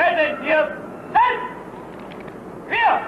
präsentiert sind wir.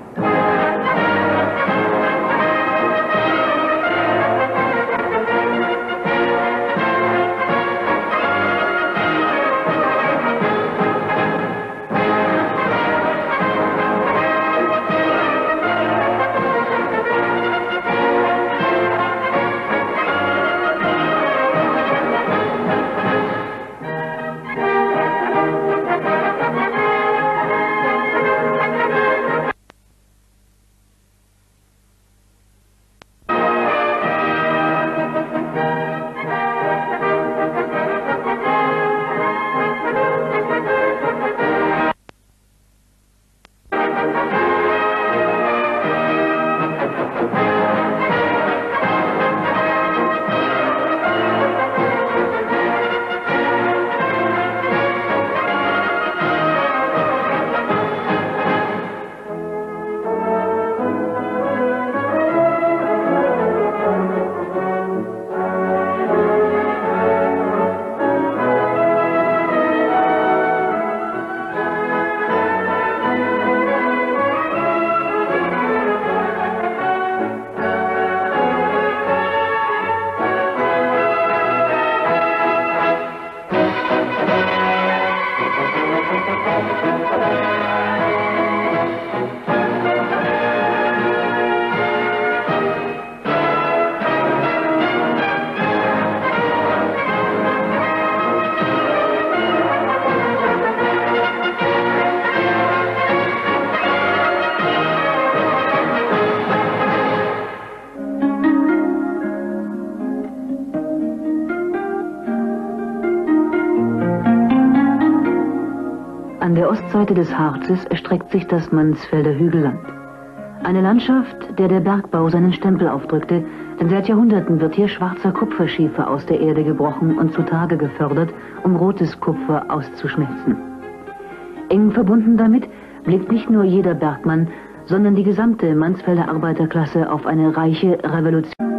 An der Ostseite des Harzes erstreckt sich das Mansfelder Hügelland. Eine Landschaft, der der Bergbau seinen Stempel aufdrückte, denn seit Jahrhunderten wird hier schwarzer Kupferschiefer aus der Erde gebrochen und zutage gefördert, um rotes Kupfer auszuschmelzen. Eng verbunden damit blickt nicht nur jeder Bergmann, sondern die gesamte Mansfelder Arbeiterklasse auf eine reiche Revolution.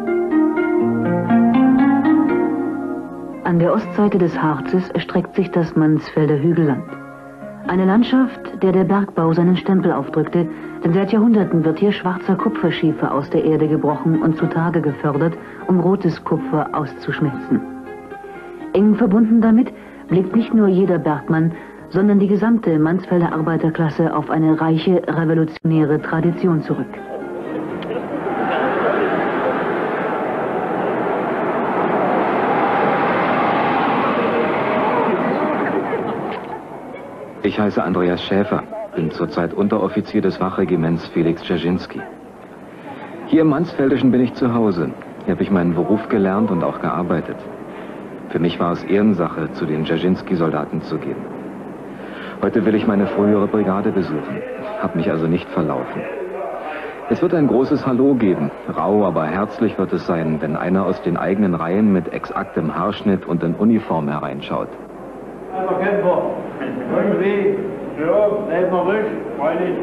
An der Ostseite des Harzes erstreckt sich das Mansfelder Hügelland. Eine Landschaft, der der Bergbau seinen Stempel aufdrückte, denn seit Jahrhunderten wird hier schwarzer Kupferschiefer aus der Erde gebrochen und zutage gefördert, um rotes Kupfer auszuschmelzen. Eng verbunden damit blickt nicht nur jeder Bergmann, sondern die gesamte Mansfelder Arbeiterklasse auf eine reiche revolutionäre Tradition zurück. Ich heiße Andreas Schäfer, bin zurzeit Unteroffizier des Wachregiments Felix Dzerzhinsky. Hier im Mansfeldischen bin ich zu Hause. Hier habe ich meinen Beruf gelernt und auch gearbeitet. Für mich war es Ehrensache, zu den Dzerzhinsky-Soldaten zu gehen. Heute will ich meine frühere Brigade besuchen, habe mich also nicht verlaufen. Es wird ein großes Hallo geben. Rau, aber herzlich wird es sein, wenn einer aus den eigenen Reihen mit exaktem Haarschnitt und in Uniform hereinschaut. Irgendwie, ja, bleib mal ruhig, freilich.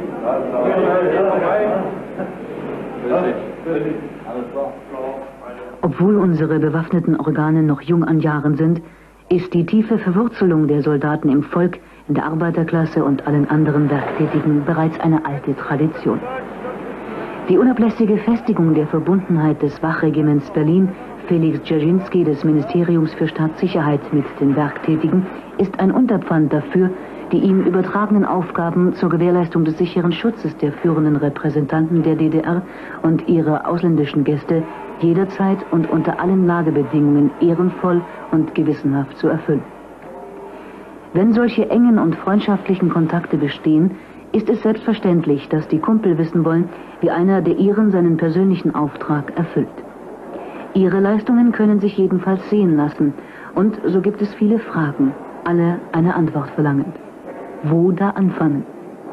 Obwohl unsere bewaffneten Organe noch jung an Jahren sind, ist die tiefe Verwurzelung der Soldaten im Volk, in der Arbeiterklasse und allen anderen Werktätigen bereits eine alte Tradition. Die unablässige Festigung der Verbundenheit des Wachregiments Berlin, Felix Dzerzhinsky des Ministeriums für Staatssicherheit mit den Werktätigen, ist ein Unterpfand dafür, die ihm übertragenen Aufgaben zur Gewährleistung des sicheren Schutzes der führenden Repräsentanten der DDR und ihrer ausländischen Gäste jederzeit und unter allen Lagebedingungen ehrenvoll und gewissenhaft zu erfüllen. Wenn solche engen und freundschaftlichen Kontakte bestehen, ist es selbstverständlich, dass die Kumpel wissen wollen, wie einer der ihren seinen persönlichen Auftrag erfüllt. Ihre Leistungen können sich jedenfalls sehen lassen, und so gibt es viele Fragen, alle eine Antwort verlangend. Wo da anfangen?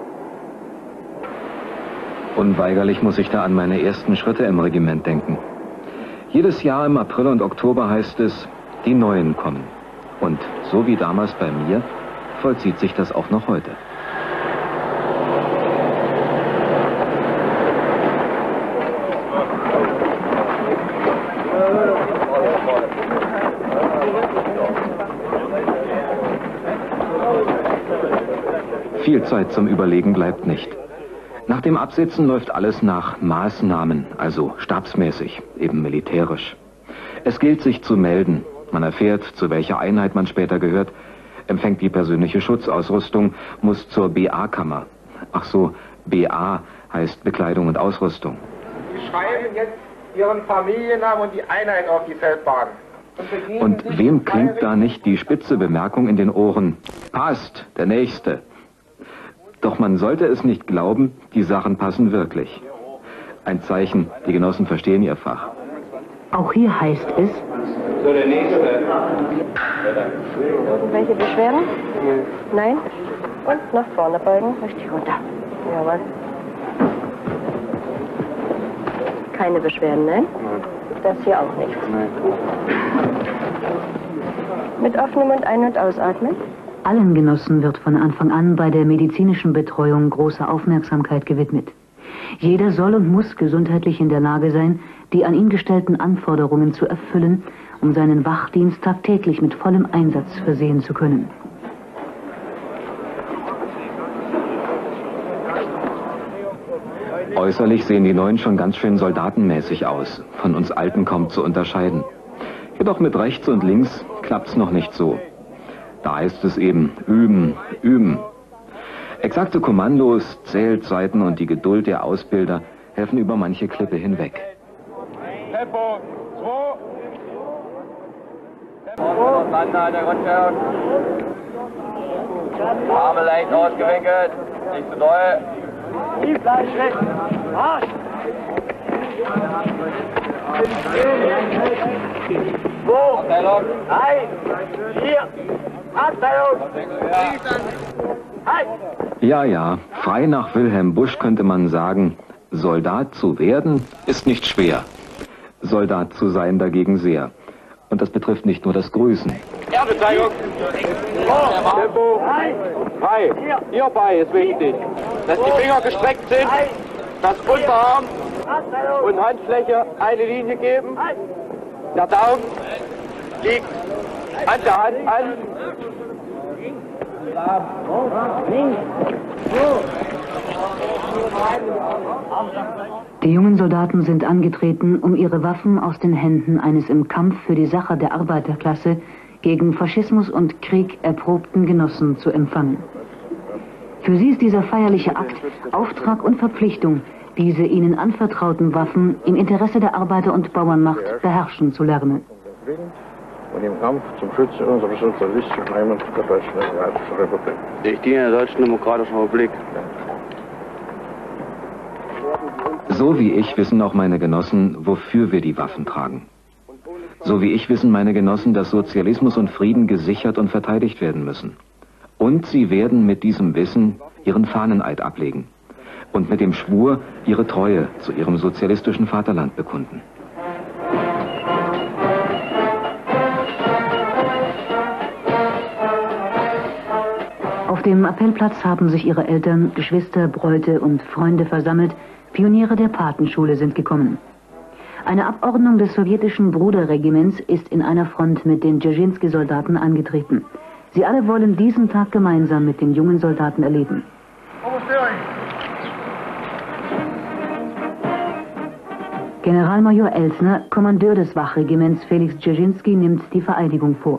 Unweigerlich muss ich da an meine ersten Schritte im Regiment denken. Jedes Jahr im April und Oktober heißt es, die Neuen kommen. Und so wie damals bei mir, vollzieht sich das auch noch heute. Viel Zeit zum Überlegen bleibt nicht. Nach dem Absitzen läuft alles nach Maßnahmen, also stabsmäßig, eben militärisch. Es gilt, sich zu melden. Man erfährt, zu welcher Einheit man später gehört, empfängt die persönliche Schutzausrüstung, muss zur BA-Kammer. Ach so, BA heißt Bekleidung und Ausrüstung. Sie schreiben jetzt Ihren Familiennamen und die Einheit auf die Feldbahn. Und wem klingt da nicht die spitze Bemerkung in den Ohren? Passt, der Nächste. Doch man sollte es nicht glauben, die Sachen passen wirklich. Ein Zeichen, die Genossen verstehen ihr Fach. Auch hier heißt es: So, der Nächste. Irgendwelche Beschwerden? Nein? Und nach vorne beugen, richtig runter. Jawohl. Keine Beschwerden, nein? Das hier auch nicht. Nein. Mit offenem Mund ein- und ausatmen. Allen Genossen wird von Anfang an bei der medizinischen Betreuung große Aufmerksamkeit gewidmet. Jeder soll und muss gesundheitlich in der Lage sein, die an ihn gestellten Anforderungen zu erfüllen, um seinen Wachdienst tagtäglich mit vollem Einsatz versehen zu können. Äußerlich sehen die Neuen schon ganz schön soldatenmäßig aus, von uns Alten kaum zu unterscheiden. Jedoch mit rechts und links klappt's noch nicht so. Da heißt es eben üben, üben. Exakte Kommandos, Zählzeiten und die Geduld der Ausbilder helfen über manche Klippe hinweg. Tempo 2. Arme leicht ausgewickelt, nicht zu doll. Schritt. Marsch. Abteilung. 1, 4, Abteilung. Ja, frei nach Wilhelm Busch könnte man sagen, Soldat zu werden ist nicht schwer. Soldat zu sein dagegen sehr. Und das betrifft nicht nur das Grüßen. Erbeteilung. Tempo. 3. Hierbei ist wichtig, dass die Finger gestreckt sind, dass Unterarm und Handfläche eine Linie geben. Der Daumen liegt an der Hand an. Die jungen Soldaten sind angetreten, um ihre Waffen aus den Händen eines im Kampf für die Sache der Arbeiterklasse gegen Faschismus und Krieg erprobten Genossen zu empfangen. Für sie ist dieser feierliche Akt Auftrag und Verpflichtung, diese ihnen anvertrauten Waffen im Interesse der Arbeiter- und Bauernmacht beherrschen zu lernen. Und im Kampf zum Schutze unserer sozialistischen Heimat der Deutschen Demokratischen Republik. Ich diene der Deutschen Demokratischen Republik. So wie ich wissen auch meine Genossen, wofür wir die Waffen tragen. So wie ich wissen meine Genossen, dass Sozialismus und Frieden gesichert und verteidigt werden müssen. Und sie werden mit diesem Wissen ihren Fahneneid ablegen und mit dem Schwur ihre Treue zu ihrem sozialistischen Vaterland bekunden. Auf dem Appellplatz haben sich ihre Eltern, Geschwister, Bräute und Freunde versammelt. Pioniere der Patenschule sind gekommen. Eine Abordnung des sowjetischen Bruderregiments ist in einer Front mit den Dzerzhinsky-Soldaten angetreten. Sie alle wollen diesen Tag gemeinsam mit den jungen Soldaten erleben. Generalmajor Elsner, Kommandeur des Wachregiments Felix Dzerzhinsky, nimmt die Vereidigung vor.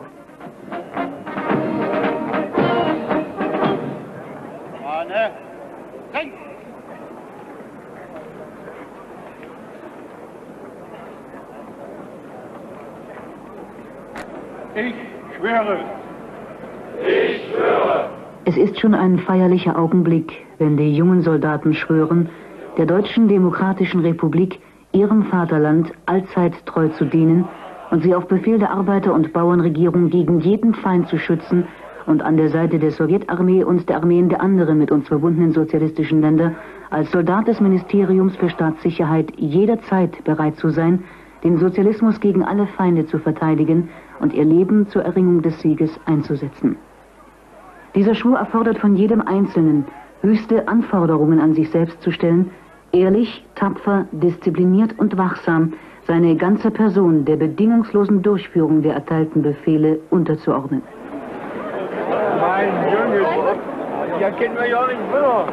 Ich schwöre. Ich schwöre. Es ist schon ein feierlicher Augenblick, wenn die jungen Soldaten schwören, der Deutschen Demokratischen Republik, ihrem Vaterland, allzeit treu zu dienen und sie auf Befehl der Arbeiter- und Bauernregierung gegen jeden Feind zu schützen und an der Seite der Sowjetarmee und der Armeen der anderen mit uns verbundenen sozialistischen Länder als Soldat des Ministeriums für Staatssicherheit jederzeit bereit zu sein, den Sozialismus gegen alle Feinde zu verteidigen und ihr Leben zur Erringung des Sieges einzusetzen. Dieser Schwur erfordert von jedem Einzelnen, höchste Anforderungen an sich selbst zu stellen, ehrlich, tapfer, diszipliniert und wachsam seine ganze Person der bedingungslosen Durchführung der erteilten Befehle unterzuordnen. Mein Junge. Ja, kennen wir ja nicht mehr.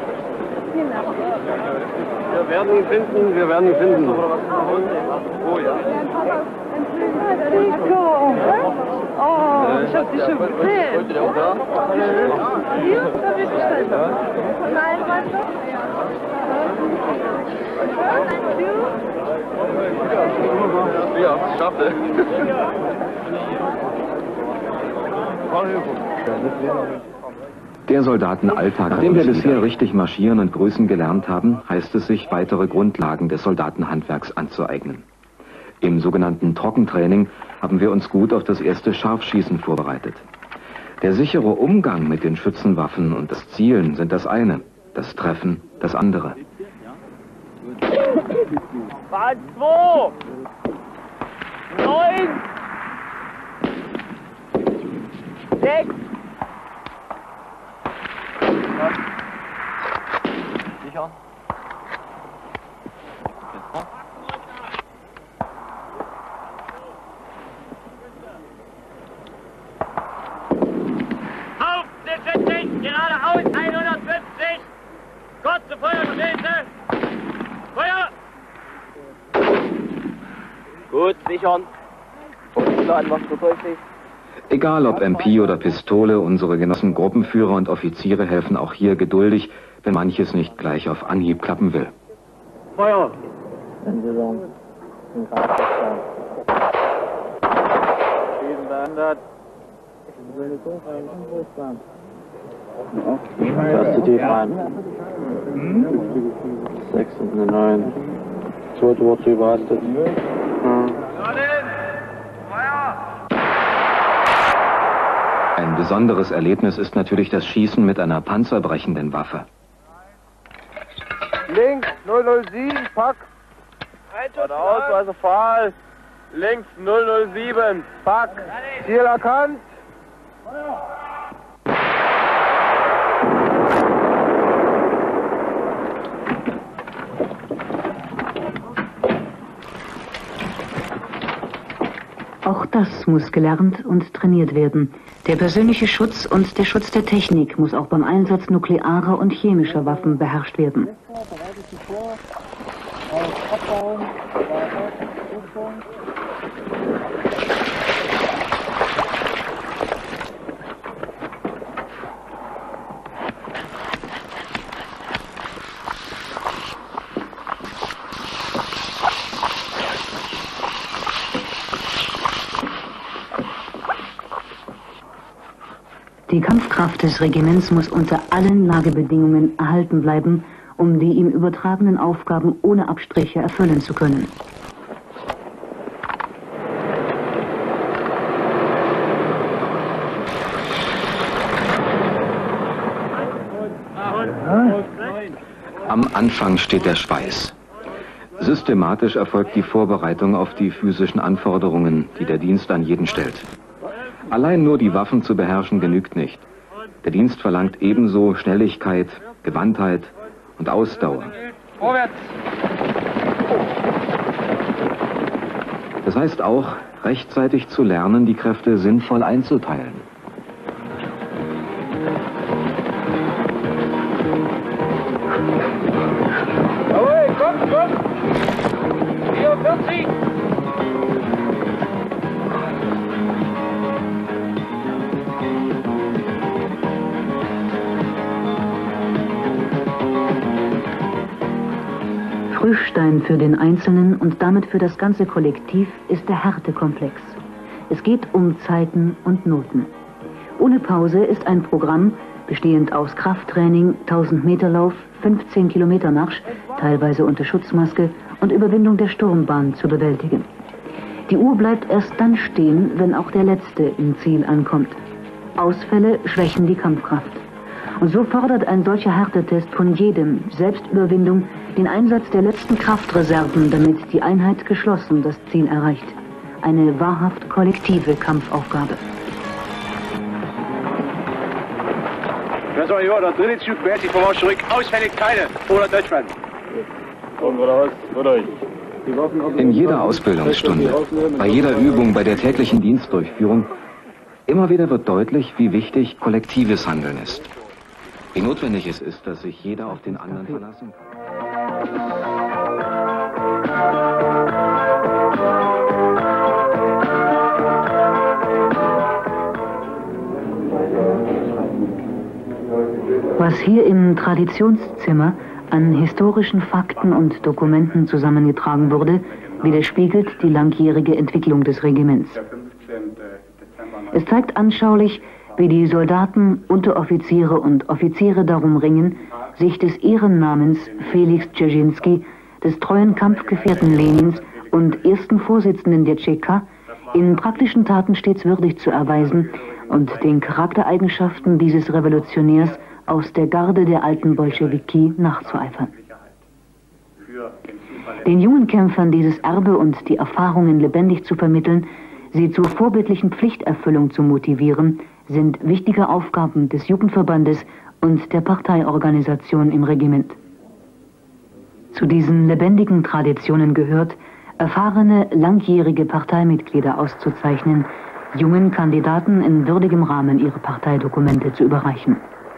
Wir werden ihn finden, wir werden ihn finden. Oh ja. Oh, ich hab dich schon gesehen. Heute der auch da? Hier, da bist du. Nein, weißt du? Ja, schaffe. Der Soldatenalltag, nachdem wir bisher richtig marschieren und grüßen gelernt haben, heißt es sich, weitere Grundlagen des Soldatenhandwerks anzueignen. Im sogenannten Trockentraining haben wir uns gut auf das erste Scharfschießen vorbereitet. Der sichere Umgang mit den Schützenwaffen und das Zielen sind das eine, das Treffen das andere. Bahn 2! 9! 6! Sicher? Auf, 70, geradeaus, 150! Kurze Feuergefäße! Feuer! Gut, sichern. Aufladen, machst du deutlich. Egal ob MP oder Pistole, unsere Genossen Gruppenführer und Offiziere helfen auch hier geduldig, wenn manches nicht gleich auf Anhieb klappen will. Feuer! Schießen beendet. Erste tief rein. 6 und eine 9. Zweite Wurzel überhastet. Ein besonderes Erlebnis ist natürlich das Schießen mit einer panzerbrechenden Waffe. Links 007, Pack. Geradeaus, also Fall. Links 007, Pack. Ziel erkannt. Auch das muss gelernt und trainiert werden. Der persönliche Schutz und der Schutz der Technik muss auch beim Einsatz nuklearer und chemischer Waffen beherrscht werden. Die Kampfkraft des Regiments muss unter allen Lagebedingungen erhalten bleiben, um die ihm übertragenen Aufgaben ohne Abstriche erfüllen zu können. Am Anfang steht der Schweiß. Systematisch erfolgt die Vorbereitung auf die physischen Anforderungen, die der Dienst an jeden stellt. Allein nur die Waffen zu beherrschen genügt nicht. Der Dienst verlangt ebenso Schnelligkeit, Gewandtheit und Ausdauer. Vorwärts! Das heißt auch, rechtzeitig zu lernen, die Kräfte sinnvoll einzuteilen. Jawohl, komm! 44! Prüfstein für den Einzelnen und damit für das ganze Kollektiv ist der Härtekomplex. Es geht um Zeiten und Noten. Ohne Pause ist ein Programm, bestehend aus Krafttraining, 1000-Meter-Lauf, 15-Kilometer-Marsch, teilweise unter Schutzmaske und Überwindung der Sturmbahn zu bewältigen. Die Uhr bleibt erst dann stehen, wenn auch der Letzte im Ziel ankommt. Ausfälle schwächen die Kampfkraft. Und so fordert ein solcher Härtetest von jedem Selbstüberwindung, den Einsatz der letzten Kraftreserven, damit die Einheit geschlossen das Ziel erreicht. Eine wahrhaft kollektive Kampfaufgabe. Das war ja, der dritte Zug mäßig vom Marsch zurück. Ausfällig keine. Oder Deutschland. In jeder Ausbildungsstunde, bei jeder Übung, bei der täglichen Dienstdurchführung, immer wieder wird deutlich, wie wichtig kollektives Handeln ist. Wie notwendig es ist, dass sich jeder auf den anderen verlassen kann. Was hier im Traditionszimmer an historischen Fakten und Dokumenten zusammengetragen wurde, widerspiegelt die langjährige Entwicklung des Regiments. Es zeigt anschaulich, wie die Soldaten, Unteroffiziere und Offiziere darum ringen, sich des Ehrennamens Felix Dzerzhinsky, des treuen Kampfgefährten Lenins und ersten Vorsitzenden der ČK, in praktischen Taten stets würdig zu erweisen und den Charaktereigenschaften dieses Revolutionärs aus der Garde der alten Bolschewiki nachzueifern. Den jungen Kämpfern dieses Erbe und die Erfahrungen lebendig zu vermitteln, sie zur vorbildlichen Pflichterfüllung zu motivieren, sind wichtige Aufgaben des Jugendverbandes und der Parteiorganisation im Regiment. Zu diesen lebendigen Traditionen gehört, erfahrene, langjährige Parteimitglieder auszuzeichnen, jungen Kandidaten in würdigem Rahmen ihre Parteidokumente zu überreichen.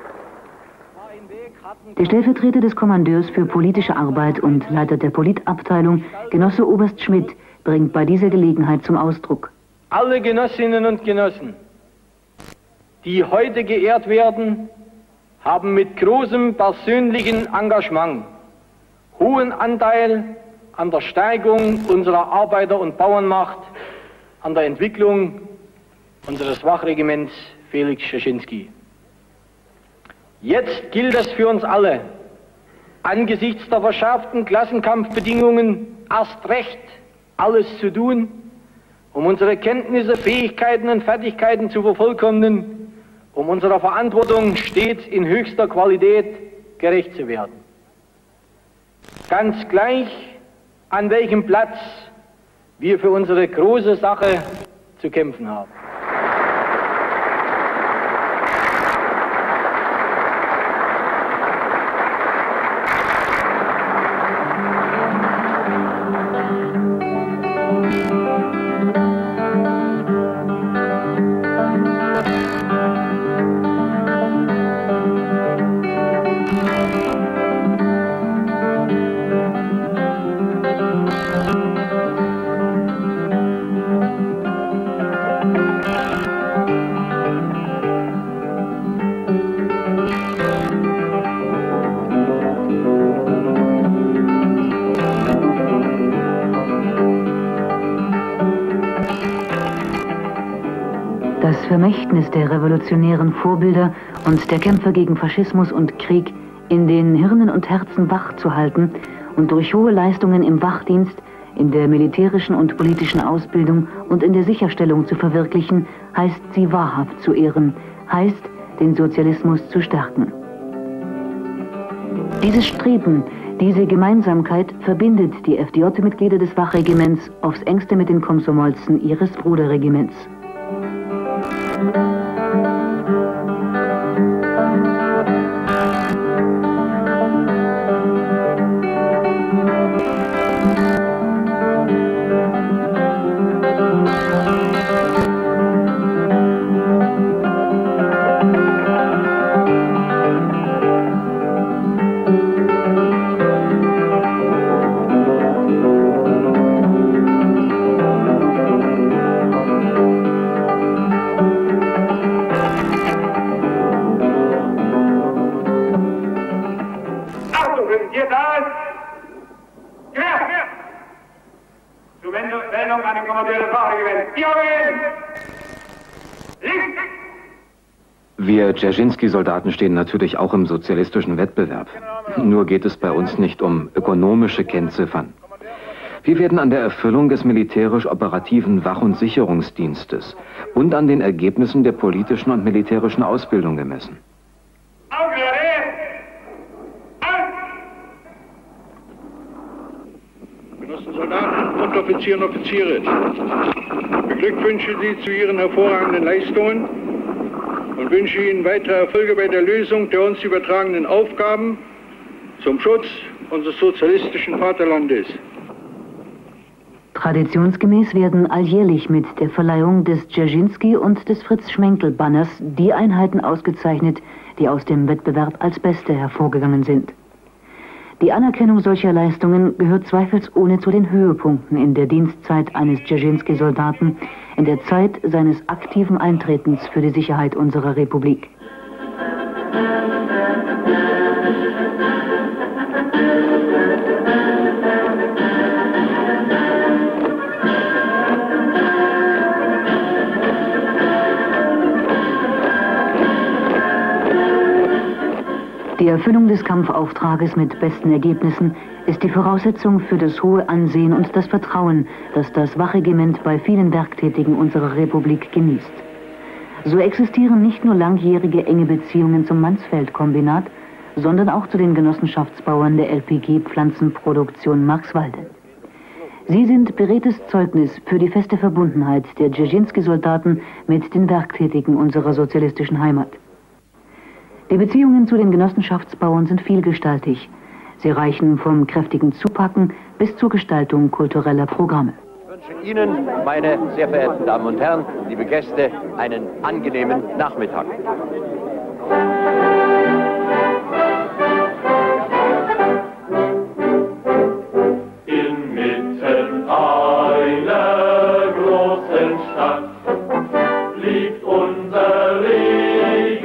Der Stellvertreter des Kommandeurs für politische Arbeit und Leiter der Politabteilung, Genosse Oberst Schmidt, bringt bei dieser Gelegenheit zum Ausdruck: Alle Genossinnen und Genossen, die heute geehrt werden, haben mit großem persönlichen Engagement hohen Anteil an der Stärkung unserer Arbeiter- und Bauernmacht, an der Entwicklung unseres Wachregiments Felix Dzerzhinsky. Jetzt gilt es für uns alle, angesichts der verschärften Klassenkampfbedingungen erst recht alles zu tun, um unsere Kenntnisse, Fähigkeiten und Fertigkeiten zu vervollkommnen, um unserer Verantwortung stets in höchster Qualität gerecht zu werden. Ganz gleich, an welchem Platz wir für unsere große Sache zu kämpfen haben. Das Vermächtnis der revolutionären Vorbilder und der Kämpfer gegen Faschismus und Krieg in den Hirnen und Herzen wach zu halten und durch hohe Leistungen im Wachdienst, in der militärischen und politischen Ausbildung und in der Sicherstellung zu verwirklichen, heißt sie wahrhaft zu ehren, heißt den Sozialismus zu stärken. Dieses Streben, diese Gemeinsamkeit verbindet die FDJ-Mitglieder des Wachregiments aufs engste mit den Komsomolzen ihres Bruderregiments. Wir Dzerzhinsky-Soldaten stehen natürlich auch im sozialistischen Wettbewerb. Nur geht es bei uns nicht um ökonomische Kennziffern. Wir werden an der Erfüllung des militärisch-operativen Wach- und Sicherungsdienstes und an den Ergebnissen der politischen und militärischen Ausbildung gemessen. Genossen Soldaten, Unteroffiziere und Offiziere, ich beglückwünsche Sie zu Ihren hervorragenden Leistungen und wünsche Ihnen weitere Erfolge bei der Lösung der uns übertragenen Aufgaben zum Schutz unseres sozialistischen Vaterlandes. Traditionsgemäß werden alljährlich mit der Verleihung des Dzerzhinsky und des Fritz-Schmenckel-Banners die Einheiten ausgezeichnet, die aus dem Wettbewerb als Beste hervorgegangen sind. Die Anerkennung solcher Leistungen gehört zweifelsohne zu den Höhepunkten in der Dienstzeit eines Dzerzhinsky-Soldaten in der Zeit seines aktiven Eintretens für die Sicherheit unserer Republik. Die Erfüllung des Kampfauftrages mit besten Ergebnissen ist die Voraussetzung für das hohe Ansehen und das Vertrauen, das das Wachregiment bei vielen Werktätigen unserer Republik genießt. So existieren nicht nur langjährige enge Beziehungen zum Mansfeld-Kombinat, sondern auch zu den Genossenschaftsbauern der LPG-Pflanzenproduktion Marxwalde. Sie sind beredtes Zeugnis für die feste Verbundenheit der Dzerzhinsky-Soldaten mit den Werktätigen unserer sozialistischen Heimat. Die Beziehungen zu den Genossenschaftsbauern sind vielgestaltig. Sie reichen vom kräftigen Zupacken bis zur Gestaltung kultureller Programme. Ich wünsche Ihnen, meine sehr verehrten Damen und Herren, liebe Gäste, einen angenehmen Nachmittag. Inmitten einer großen Stadt liegt unser Regiment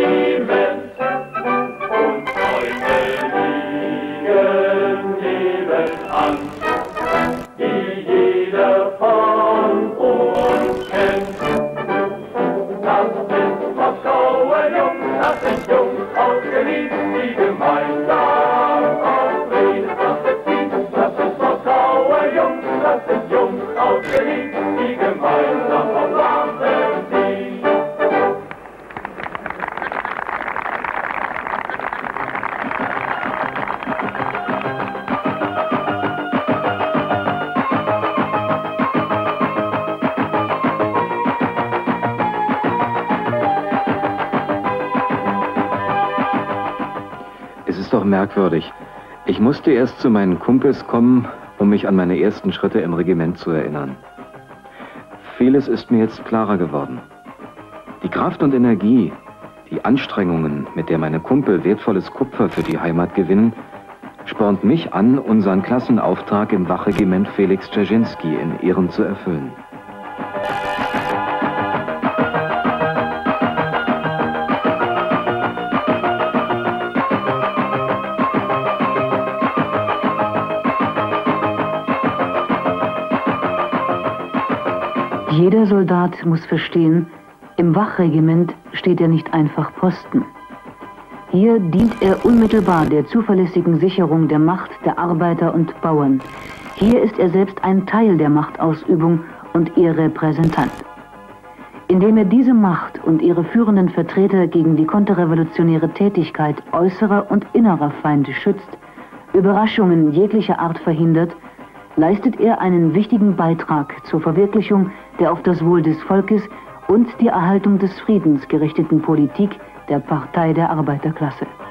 und Bäume liegen nebenan, die jeder von uns kennt. Das sind Moskauer Jungs, das sind Jungs aus Berlin, die gemeinsam auf Friedensmasse ziehen. Das sind Moskauer Jungs, das sind Jungs aus Berlin, die gemeinsam auf Waffe ziehen. Es ist doch merkwürdig. Ich musste erst zu meinen Kumpels kommen, um mich an meine ersten Schritte im Regiment zu erinnern. Vieles ist mir jetzt klarer geworden. Die Kraft und Energie, die Anstrengungen, mit der meine Kumpel wertvolles Kupfer für die Heimat gewinnen, spornt mich an, unseren Klassenauftrag im Wachregiment Felix Dzerzhinsky in Ehren zu erfüllen. Jeder Soldat muss verstehen, im Wachregiment steht er nicht einfach Posten. Hier dient er unmittelbar der zuverlässigen Sicherung der Macht der Arbeiter und Bauern. Hier ist er selbst ein Teil der Machtausübung und ihr Repräsentant. Indem er diese Macht und ihre führenden Vertreter gegen die konterrevolutionäre Tätigkeit äußerer und innerer Feinde schützt, Überraschungen jeglicher Art verhindert, leistet er einen wichtigen Beitrag zur Verwirklichung der auf das Wohl des Volkes und die Erhaltung des Friedens gerichteten Politik der Partei der Arbeiterklasse.